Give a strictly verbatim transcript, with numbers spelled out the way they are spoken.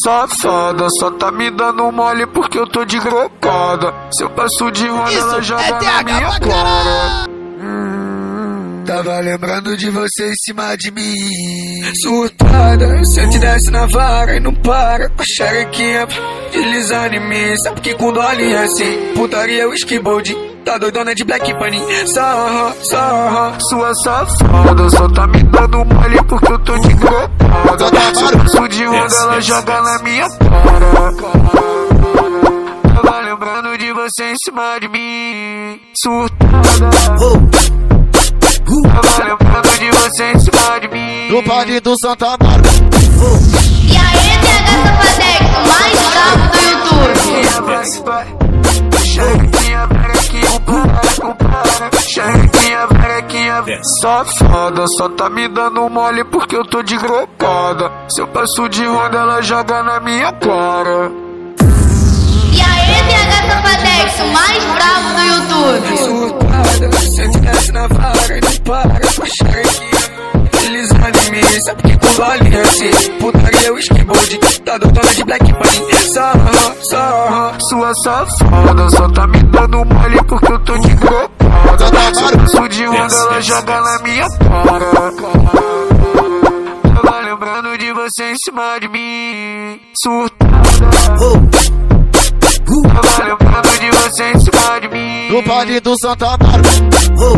safada, só tá me dando mole porque eu tô de grocada. Se eu passo de roda, ela joga é na minha cara. Hum, tava lembrando de você em cima de mim. Surtada, se eu te desce na vara e não para. Com a xerequinha deslizando em mim. Sabe que com dole é assim. Putaria, whisky, bold. Tá doidona de Black Bunny. Sarra, sarra, sua safada, só tá me dando mole porque eu tô de grocada. Se eu passo de onda, ela joga na minha cara. Tava lembrando de você em cima de mim. Surtada. Tava lembrando de você em cima de mim. No parque do Santa Marta. E aí, T H Safadex, o mais bravo do YouTube. Xerequinha, verequinha, para, para. Xerequinha, verequinha, safada, só tá me dando mole porque eu tô de grocada. Se eu passo de roda, ela joga na minha cara. E aí, T H Safadex, o mais bravo do YouTube. Surtada, se eu te desce na vara e não para. Com a xerequinha deslizando em mim. Sabe que com dole é assim. Putaria, whisky, bold. Tá doidona de Black Bunny. Sarra, sarra, sua safada, só tá me dando mole porque eu tô de grocada. Se eu passo de onda, ela joga na minha cara. Tava lembrando de você em cima de mim. Surtada. Tava lembrando de você em cima de mim. No parque do Santa Marta.